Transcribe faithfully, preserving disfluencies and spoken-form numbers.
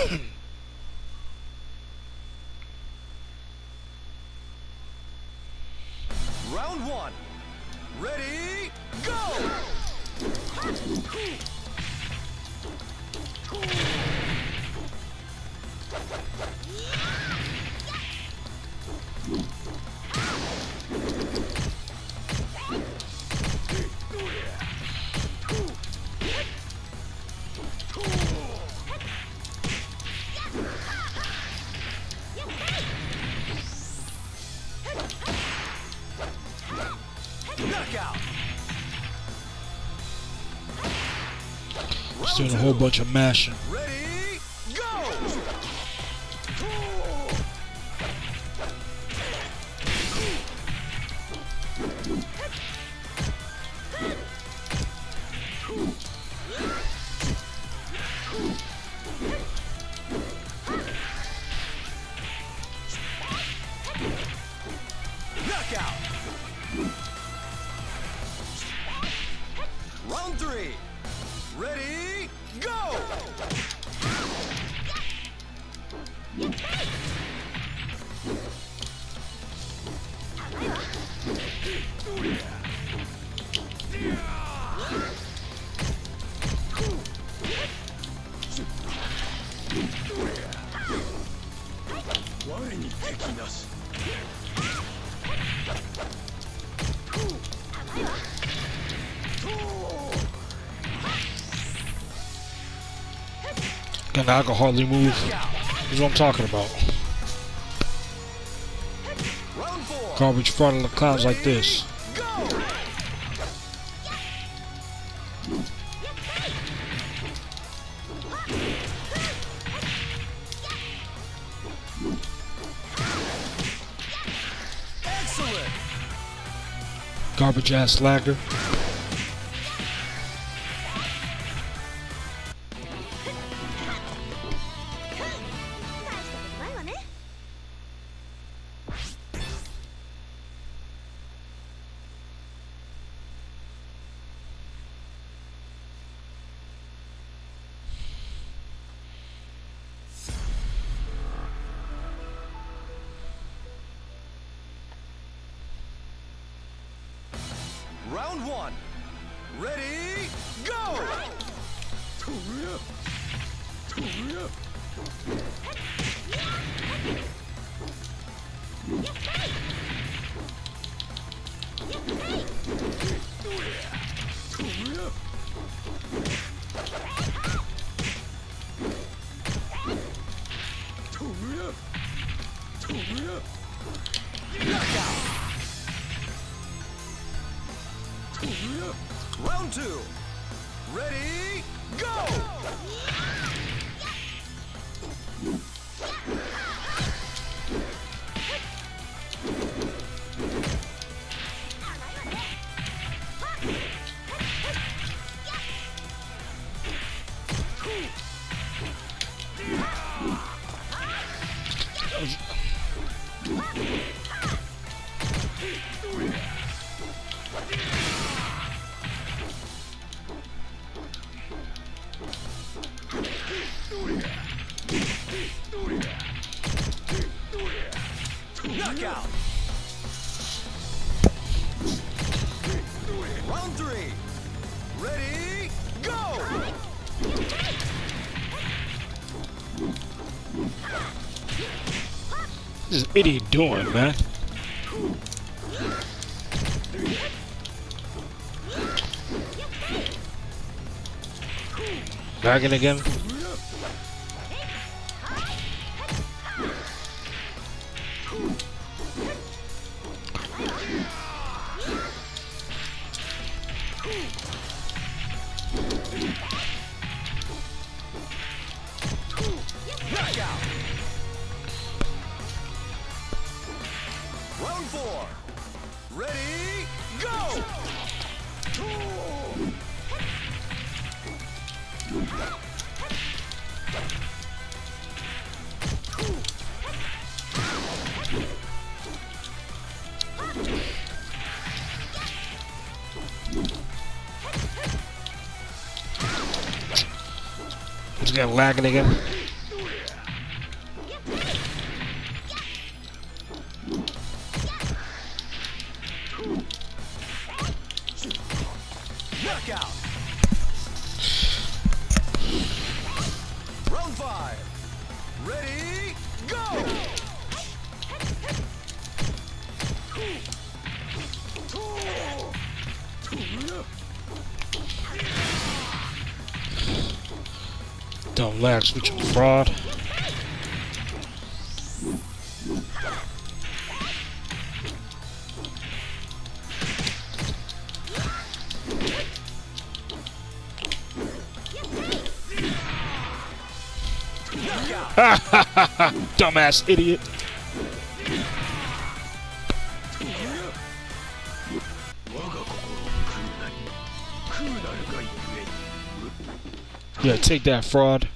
Round one. Ready, go! Knockout. Just doing a whole bunch of mashing. Ready, go! Knockout. Round three. Ready, go! And I can hardly move. That's what I'm talking about. Garbage front of the clowns like this. Excellent. Garbage ass lagger. Round one. Ready, go! Knockout. Round two. Ready, go! Knockout. Round three. Ready, go! What's this idiot doing, man? Dragon again? Knockout. Round four. Ready, go! It's getting lagging again. Knockout. Round five. Ready, go! Don't lax with your fraud. Dumbass idiot. Yeah, take that, fraud.